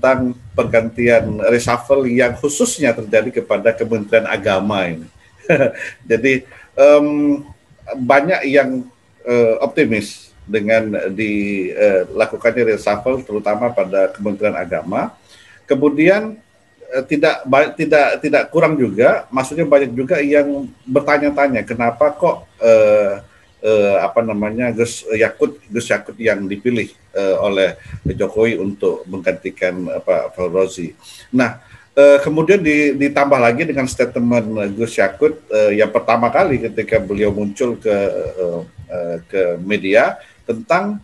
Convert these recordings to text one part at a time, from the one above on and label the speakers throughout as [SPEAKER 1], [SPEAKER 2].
[SPEAKER 1] tentang pergantian reshuffle yang khususnya terjadi kepada Kementerian Agama ini. Jadi banyak yang optimis dengan dilakukannya reshuffle terutama pada Kementerian Agama. Kemudian tidak kurang juga, maksudnya banyak juga yang bertanya-tanya kenapa kok Gus Yakut yang dipilih oleh Jokowi untuk menggantikan Pak Fauzi. Nah, kemudian ditambah lagi dengan statement Gus Yakut yang pertama kali ketika beliau muncul ke media tentang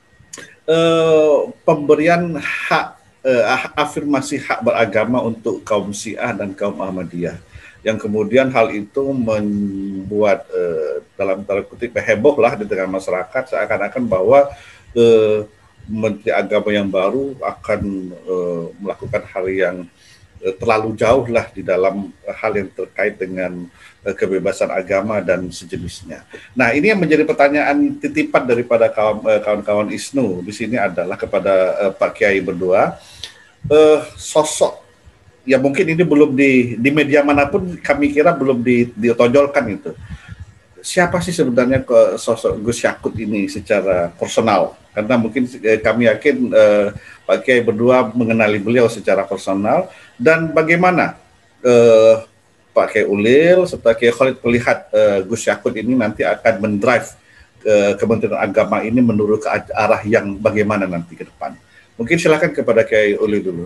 [SPEAKER 1] pemberian hak afirmasi hak beragama untuk kaum Syiah dan kaum Ahmadiyah, yang kemudian hal itu membuat dalam tanda kutip heboh lah di tengah masyarakat, seakan-akan bahwa Menteri Agama yang baru akan melakukan hal yang terlalu jauh lah di dalam hal yang terkait dengan kebebasan agama dan sejenisnya. Nah, ini yang menjadi pertanyaan titipan daripada kawan-kawan ISNU di sini adalah kepada Pak Kiai berdua, sosok ya mungkin ini belum di media manapun kami kira belum ditonjolkan itu. Siapa sih sebenarnya sosok Gus Yakut ini secara personal? Karena mungkin kami yakin Pak Kiai berdua mengenali beliau secara personal, dan bagaimana Pak Kiai Ulil serta Kiai Khalid melihat Gus Yakut ini nanti akan mendrive Kementerian Agama ini menuju ke arah yang bagaimana nanti ke depan. Mungkin silakan kepada Kiai Ulil dulu.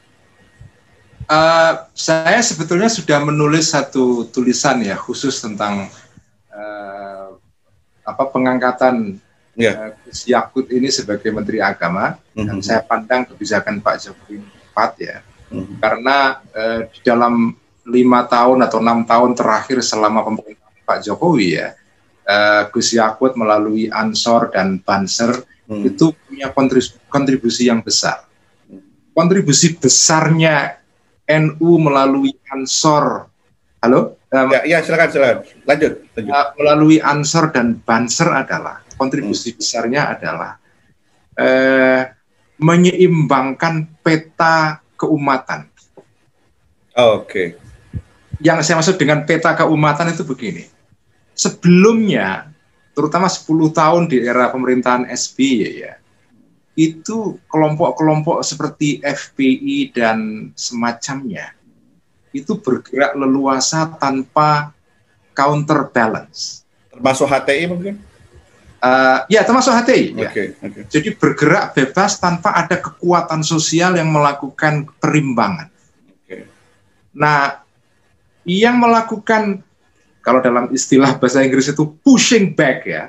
[SPEAKER 2] Saya sebetulnya sudah menulis satu tulisan ya khusus tentang pengangkatan Gus Yakut ini sebagai Menteri Agama, dan saya pandang kebijakan Pak Jokowi tepat ya, karena di dalam 5 tahun atau 6 tahun terakhir selama pemerintahan Pak Jokowi ya, Gus Yakut melalui Ansor dan Banser itu punya kontribusi yang besar. Kontribusi besarnya NU melalui Ansor,
[SPEAKER 1] silakan lanjut.
[SPEAKER 2] Melalui Ansor dan Banser adalah kontribusi besarnya adalah menyeimbangkan peta keumatan.
[SPEAKER 1] Oke.
[SPEAKER 2] Yang saya maksud dengan peta keumatan itu begini. Sebelumnya, terutama 10 tahun di era pemerintahan SBY ya, itu kelompok-kelompok seperti FPI dan semacamnya itu bergerak leluasa tanpa counterbalance.
[SPEAKER 1] Termasuk HTI mungkin?
[SPEAKER 2] Ya, termasuk HTI.
[SPEAKER 1] Okay.
[SPEAKER 2] Jadi bergerak bebas tanpa ada kekuatan sosial yang melakukan perimbangan.
[SPEAKER 1] Okay.
[SPEAKER 2] Nah, yang melakukan, kalau dalam istilah bahasa Inggris itu pushing back ya,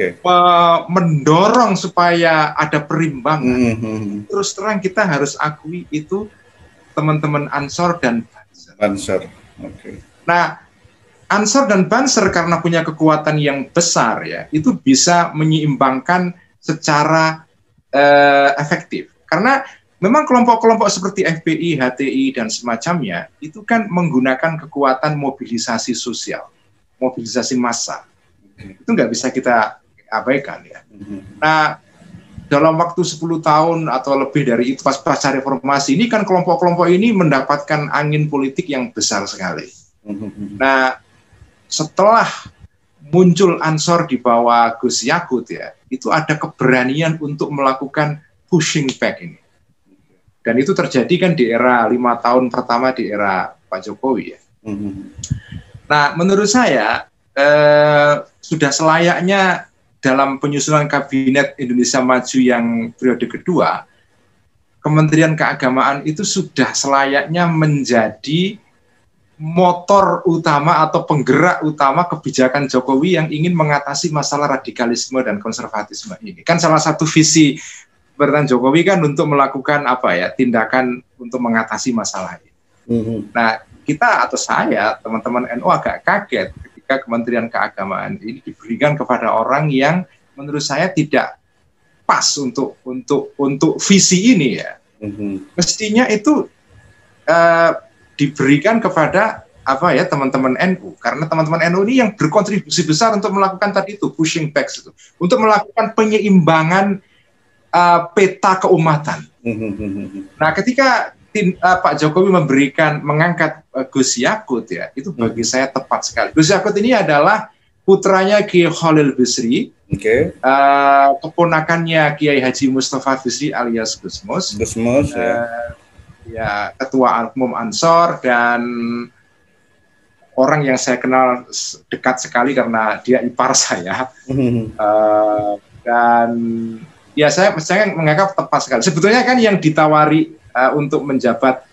[SPEAKER 2] mendorong supaya ada perimbangan. Terus terang kita harus akui itu teman-teman Ansor dan
[SPEAKER 1] Banser. Okay.
[SPEAKER 2] Nah, Ansor dan Banser karena punya kekuatan yang besar ya, itu bisa menyeimbangkan secara efektif. Karena memang kelompok-kelompok seperti FPI, HTI dan semacamnya itu kan menggunakan kekuatan mobilisasi sosial, mobilisasi massa. Itu nggak bisa kita abaikan ya. Nah, dalam waktu 10 tahun atau lebih dari itu pasca reformasi ini kan kelompok-kelompok ini mendapatkan angin politik yang besar sekali. Nah, setelah muncul Ansor di bawah Gus Yakut ya, itu ada keberanian untuk melakukan pushing back ini. Dan itu terjadi kan di era 5 tahun pertama di era Pak Jokowi ya. Nah, menurut saya sudah selayaknya dalam penyusunan Kabinet Indonesia Maju yang periode kedua, Kementerian Keagamaan itu sudah selayaknya menjadi motor utama atau penggerak utama kebijakan Jokowi yang ingin mengatasi masalah radikalisme dan konservatisme ini. Kan salah satu visi pemerintahan Jokowi kan untuk melakukan tindakan untuk mengatasi masalah ini. Nah, kita atau saya, teman-teman NU agak kaget ketika Kementerian Keagamaan ini diberikan kepada orang yang menurut saya tidak pas untuk visi ini ya. Mestinya itu diberikan kepada teman-teman NU, karena teman-teman NU ini yang berkontribusi besar untuk melakukan tadi itu pushing back itu, untuk melakukan penyeimbangan peta keumatan. Nah, ketika Pak Jokowi mengangkat Gus Yakut, ya, itu bagi saya tepat sekali. Gus Yakut ini adalah putranya Kiai Khalil Bisri, keponakannya Kiai Haji Mustafa Bisri alias Gusmus, ya, ketua umum Ansor, dan orang yang saya kenal dekat sekali karena dia ipar saya. Dan ya saya menganggap tepat sekali. Sebetulnya kan yang ditawari untuk menjabat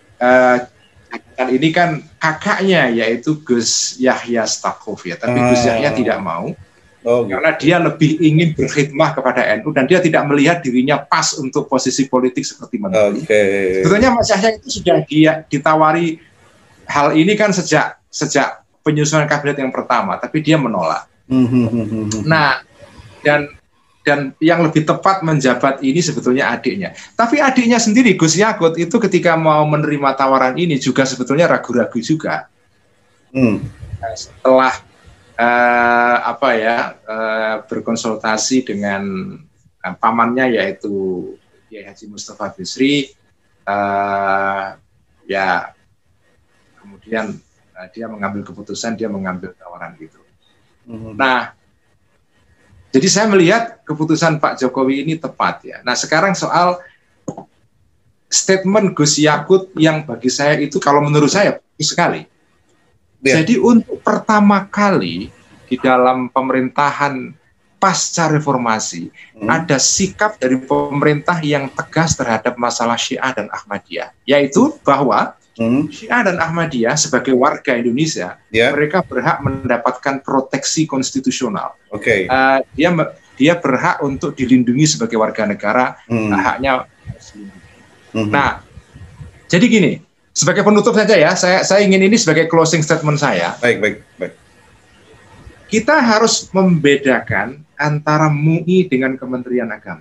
[SPEAKER 2] ini kan kakaknya, yaitu Gus Yahya Stakuf, ya. Tapi Gus Yahya tidak mau, karena dia lebih ingin berkhidmah kepada NU dan dia tidak melihat dirinya pas untuk posisi politik seperti menteri. Sebetulnya Mas Yahya itu sudah dia ditawari hal ini kan sejak penyusunan kabinet yang pertama, tapi dia menolak. Nah, dan yang lebih tepat menjabat ini sebetulnya adiknya. Tapi adiknya sendiri, Gus Yakut, itu ketika mau menerima tawaran ini juga sebetulnya ragu-ragu juga. Setelah berkonsultasi dengan pamannya, yaitu Kiai Haji Mustafa Bisri, ya kemudian dia mengambil keputusan, dia mengambil tawaran gitu. Nah, jadi saya melihat keputusan Pak Jokowi ini tepat, ya. Nah, sekarang soal statement Gus Yakut yang bagi saya itu, kalau menurut saya bagus sekali. Jadi untuk pertama kali di dalam pemerintahan pasca reformasi ada sikap dari pemerintah yang tegas terhadap masalah Syiah dan Ahmadiyah, yaitu bahwa Syiah dan Ahmadiyah sebagai warga Indonesia, mereka berhak mendapatkan proteksi konstitusional. Dia berhak untuk dilindungi sebagai warga negara, haknya. Nah, jadi gini, sebagai penutup saja ya, saya ingin ini sebagai closing statement saya.
[SPEAKER 1] Baik.
[SPEAKER 2] Kita harus membedakan antara MUI dengan Kementerian Agama.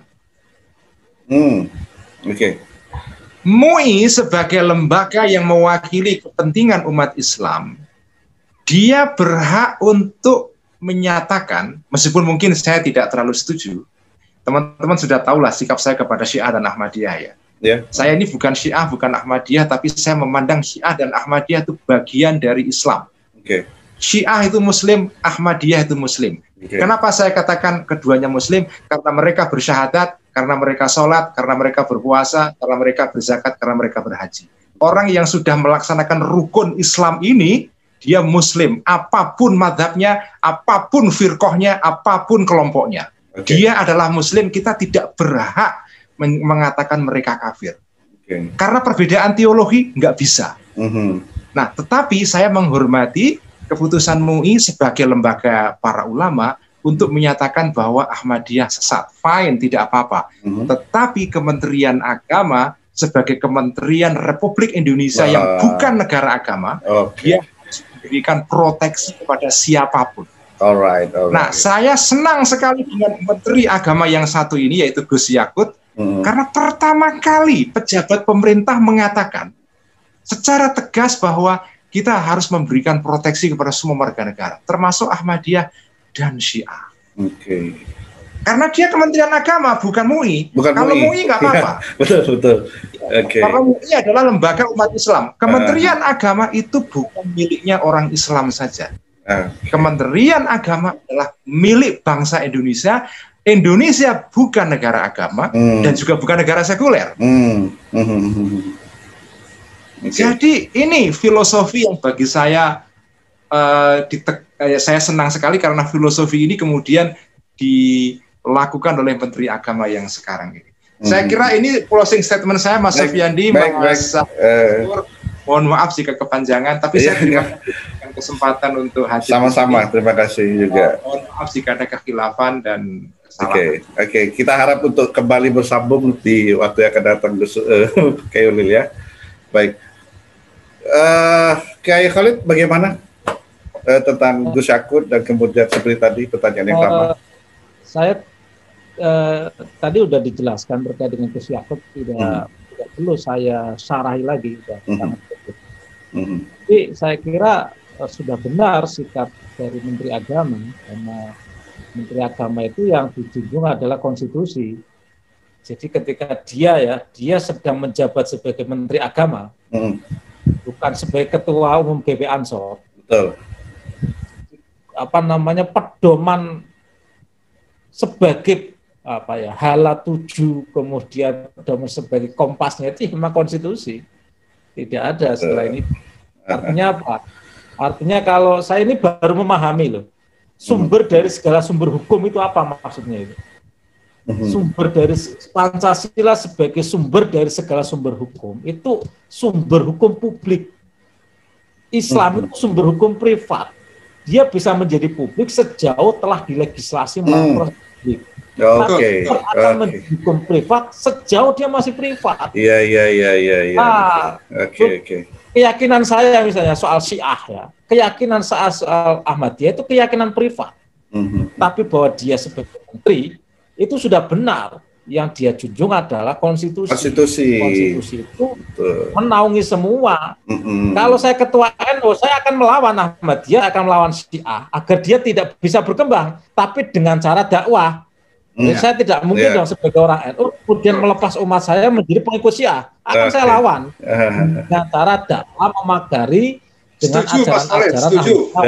[SPEAKER 2] MUI sebagai lembaga yang mewakili kepentingan umat Islam, dia berhak untuk menyatakan, meskipun mungkin saya tidak terlalu setuju, teman-teman sudah tahulah sikap saya kepada Syiah dan Ahmadiyah, ya. Saya ini bukan Syiah, bukan Ahmadiyah, tapi saya memandang Syiah dan Ahmadiyah itu bagian dari Islam. Syiah itu Muslim, Ahmadiyah itu Muslim. Kenapa saya katakan keduanya Muslim? Karena mereka bersyahadat, karena mereka sholat, karena mereka berpuasa, karena mereka berzakat, karena mereka berhaji. Orang yang sudah melaksanakan rukun Islam ini, dia Muslim, apapun madhabnya, apapun firqohnya, apapun kelompoknya. Dia adalah Muslim, kita tidak berhak mengatakan mereka kafir. Karena perbedaan teologi nggak bisa. Nah, tetapi saya menghormati keputusan MUI sebagai lembaga para ulama untuk menyatakan bahwa Ahmadiyah sesat. Fine, tidak apa-apa. Tetapi Kementerian Agama sebagai Kementerian Republik Indonesia yang bukan negara agama, dia harus memberikan proteksi kepada siapapun. Alright. Nah, saya senang sekali dengan Menteri Agama yang satu ini, yaitu Gus Yakut, karena pertama kali pejabat pemerintah mengatakan secara tegas bahwa kita harus memberikan proteksi kepada semua warga negara, termasuk Ahmadiyah dan Syiah. Karena dia Kementerian Agama, bukan MUI. Kalau MUI nggak apa-apa.
[SPEAKER 1] Betul.
[SPEAKER 2] Karena MUI adalah lembaga umat Islam. Kementerian Agama itu bukan miliknya orang Islam saja. Kementerian Agama adalah milik bangsa Indonesia. Indonesia bukan negara agama dan juga bukan negara sekuler. Jadi ini filosofi yang bagi saya saya senang sekali karena filosofi ini kemudian dilakukan oleh Menteri Agama yang sekarang ini. Saya kira ini closing statement saya, Mas Sofyandi, Mas mohon maaf jika kepanjangan, tapi saya terima kasih kesempatan untuk hadir.
[SPEAKER 1] Sama-sama, terima kasih juga.
[SPEAKER 2] Mohon maaf jika ada kekhilafan dan kesalahan.
[SPEAKER 1] Oke. Kita harap untuk kembali bersambung di waktu yang akan datang, Kiai Ulil, ya. Baik. Kiai Khalid, bagaimana tentang Gus Yakut dan kemudian seperti tadi pertanyaan yang sama?
[SPEAKER 3] Saya tadi sudah dijelaskan terkait dengan Gus Yakut, tidak perlu saya syarahi lagi. Tapi saya kira sudah benar sikap dari Menteri Agama, karena Menteri Agama itu yang dijunjung adalah konstitusi. Jadi ketika dia sedang menjabat sebagai Menteri Agama, bukan sebagai Ketua Umum GP Ansor.
[SPEAKER 1] Betul.
[SPEAKER 3] Pedoman sebagai hala tuju, kemudian pedoman sebagai kompasnya itu memang konstitusi. Tidak ada selain itu. Artinya apa? Artinya kalau saya ini baru memahami loh, sumber dari segala sumber hukum itu apa maksudnya itu? Sumber dari Pancasila sebagai sumber dari segala sumber hukum itu sumber hukum publik. Islam itu sumber hukum privat. Dia bisa menjadi publik sejauh telah dilegislasi melalui proses publik.
[SPEAKER 1] Oke.
[SPEAKER 3] Akan menjadi hukum privat sejauh dia masih privat.
[SPEAKER 1] Iya. Oke.
[SPEAKER 3] Keyakinan saya misalnya soal Syiah ya, keyakinan soal Ahmadiyah itu keyakinan privat. Tapi bahwa dia sebagai menteri itu sudah benar. Yang dia junjung adalah konstitusi. Konstitusi itu menaungi semua. Kalau saya ketua NU, saya akan melawan Ahmadiyah, akan melawan Syiah agar dia tidak bisa berkembang, tapi dengan cara dakwah. Saya tidak mungkin dong sebagai orang NU kemudian melepas umat saya menjadi pengikut Syiah. Akan saya lawan dengan cara dakwah, memagari dengan ajaran-ajaran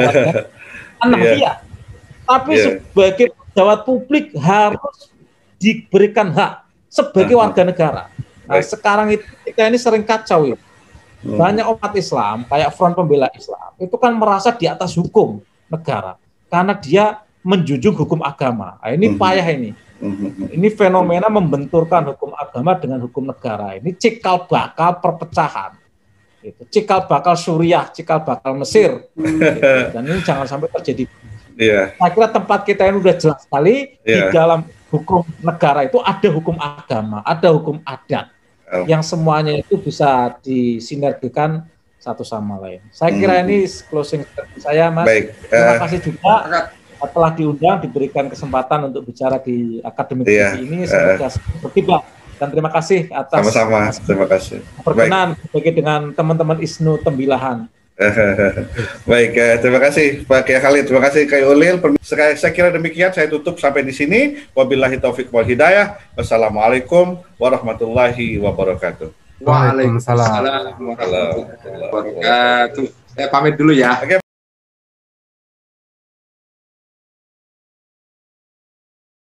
[SPEAKER 3] Ahmadiyah. Tapi sebagai pejabat publik harus diberikan hak sebagai warga negara. Nah, sekarang itu kita ini sering kacau ya. Banyak umat Islam kayak Front Pembela Islam itu kan merasa di atas hukum negara karena dia menjunjung hukum agama. Nah, ini payah ini. Ini fenomena membenturkan hukum agama dengan hukum negara. Ini cikal bakal perpecahan. Itu cikal bakal Suriah, cikal bakal Mesir. Gitu. Dan ini jangan sampai terjadi. Saya kira tempat kita ini sudah jelas sekali di dalam hukum negara itu ada hukum agama, ada hukum adat, yang semuanya itu bisa disinergikan satu sama lain. Saya kira ini closing saya, Mas.
[SPEAKER 1] Baik.
[SPEAKER 3] Terima kasih juga telah diundang, diberikan kesempatan untuk bicara di Akademik TV ini. Semoga berkembang. Dan terima kasih atas
[SPEAKER 1] sama-sama. Terima kasih.
[SPEAKER 3] Perkenan bagi dengan teman-teman ISNU Tembilahan.
[SPEAKER 1] Baik, terima kasih Pak Kiai Khalid, terima kasih Kiai Ulil. Saya kira demikian, saya tutup sampai di sini. Wabillahi taufiq wal hidayah. Wassalamualaikum warahmatullahi wabarakatuh.
[SPEAKER 2] Waalaikumsalam warahmatullahi wabarakatuh. Saya pamit dulu ya.